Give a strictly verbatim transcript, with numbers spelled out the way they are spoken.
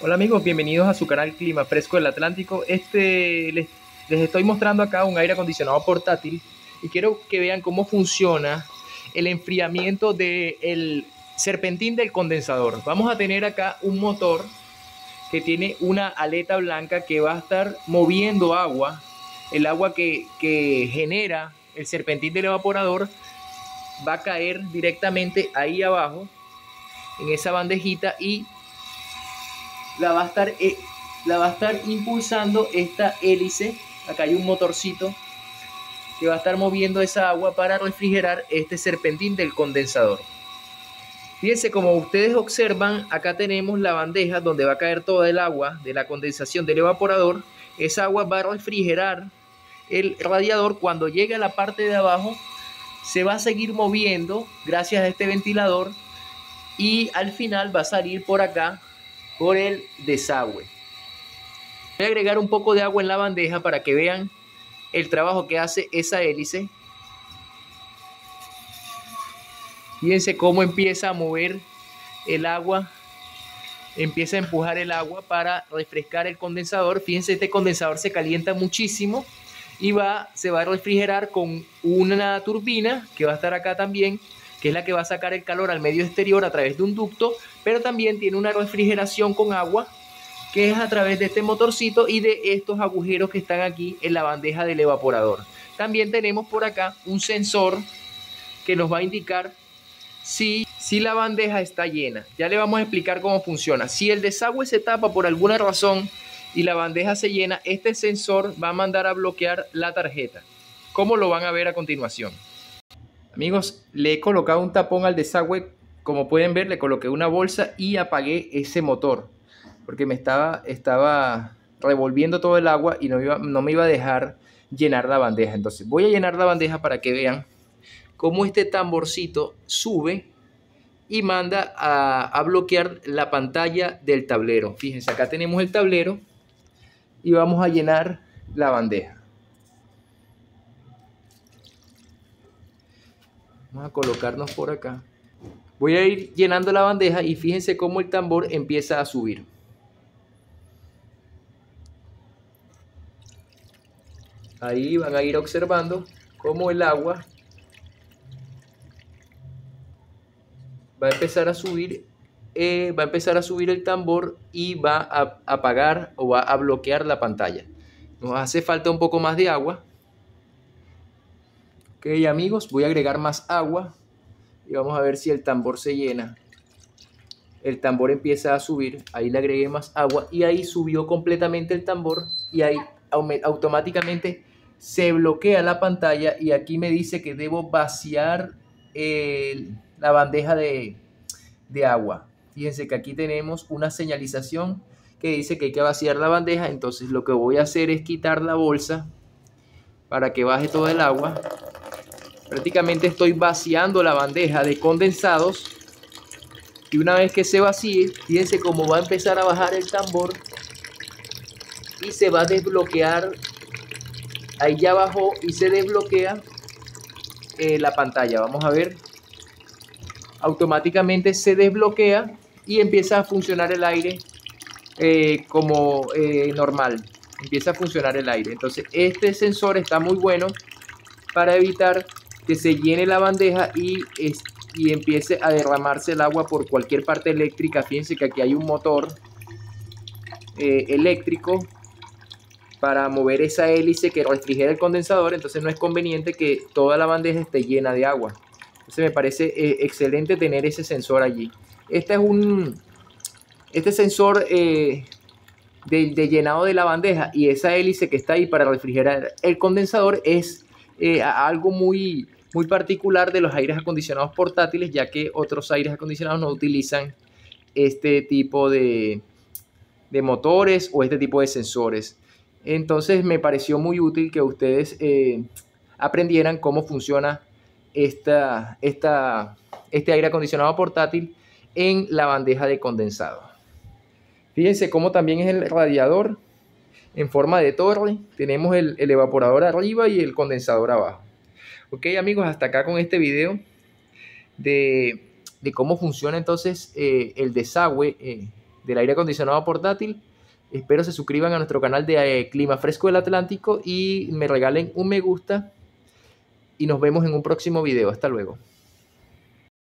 Hola amigos, bienvenidos a su canal Clima Fresco del Atlántico. Este les, les estoy mostrando acá un aire acondicionado portátil y quiero que vean cómo funciona el enfriamiento del serpentín del condensador. Vamos a tener acá un motor que tiene una aleta blanca que va a estar moviendo agua. El agua que, que genera el serpentín del evaporador va a caer directamente ahí abajo en esa bandejita y la va a estar, eh, la va a estar impulsando esta hélice. Acá hay un motorcito que va a estar moviendo esa agua para refrigerar este serpentín del condensador. Fíjense, como ustedes observan, acá tenemos la bandeja donde va a caer toda el agua de la condensación del evaporador. Esa agua va a refrigerar el radiador. Cuando llegue a la parte de abajo, se va a seguir moviendo gracias a este ventilador y al final va a salir por acá por el desagüe. Voy a agregar un poco de agua en la bandeja para que vean el trabajo que hace esa hélice. Fíjense cómo empieza a mover el agua, empieza a empujar el agua para refrescar el condensador. Fíjense, este condensador se calienta muchísimo y va, se va a refrigerar con una turbina que va a estar acá también, que es la que va a sacar el calor al medio exterior a través de un ducto, pero también tiene una refrigeración con agua, que es a través de este motorcito y de estos agujeros que están aquí en la bandeja del evaporador. También tenemos por acá un sensor que nos va a indicar si, si la bandeja está llena. Ya le vamos a explicar cómo funciona. Si el desagüe se tapa por alguna razón y la bandeja se llena, este sensor va a mandar a bloquear la tarjeta. ¿Cómo lo van a ver a continuación? Amigos, le he colocado un tapón al desagüe. Como pueden ver, le coloqué una bolsa y apagué ese motor porque me estaba, estaba revolviendo todo el agua y no, iba, no me iba a dejar llenar la bandeja. Entonces voy a llenar la bandeja para que vean cómo este tamborcito sube y manda a, a bloquear la pantalla del tablero. Fíjense, acá tenemos el tablero y vamos a llenar la bandeja. Vamos a colocarnos por acá. Voy a ir llenando la bandeja y fíjense cómo el tambor empieza a subir. Ahí van a ir observando cómo el agua va a empezar a subir, eh, va a empezar a subir el tambor y va a apagar o va a bloquear la pantalla. Nos hace falta un poco más de agua. Ok, amigos, voy a agregar más agua y vamos a ver si el tambor se llena. El tambor empieza a subir, ahí le agregué más agua y ahí subió completamente el tambor y ahí automáticamente se bloquea la pantalla y aquí me dice que debo vaciar eh, la bandeja de, de agua. Fíjense que aquí tenemos una señalización que dice que hay que vaciar la bandeja. Entonces lo que voy a hacer es quitar la bolsa para que baje todo el agua. Prácticamente estoy vaciando la bandeja de condensados y una vez que se vacíe, fíjense cómo va a empezar a bajar el tambor y se va a desbloquear. Ahí ya bajó y se desbloquea eh, la pantalla. Vamos a ver. Automáticamente se desbloquea y empieza a funcionar el aire eh, como eh, normal. Empieza a funcionar el aire. Entonces este sensor está muy bueno para evitar que se llene la bandeja y, es, y empiece a derramarse el agua por cualquier parte eléctrica. Fíjense que aquí hay un motor eh, eléctrico para mover esa hélice que refrigera el condensador. Entonces no es conveniente que toda la bandeja esté llena de agua. Entonces me parece eh, excelente tener ese sensor allí. Este es un este sensor eh, de, de llenado de la bandeja y esa hélice que está ahí para refrigerar el condensador es eh, algo muy, muy particular de los aires acondicionados portátiles, ya que otros aires acondicionados no utilizan este tipo de, de motores o este tipo de sensores. Entonces me pareció muy útil que ustedes eh, aprendieran cómo funciona esta, esta, este aire acondicionado portátil en la bandeja de condensado. Fíjense cómo también es el radiador en forma de torre. Tenemos el, el evaporador arriba y el condensador abajo. Ok, amigos, hasta acá con este video de, de cómo funciona entonces eh, el desagüe eh, del aire acondicionado portátil. Espero se suscriban a nuestro canal de eh, Clima Fresco del Atlántico y me regalen un me gusta. Y nos vemos en un próximo video. Hasta luego.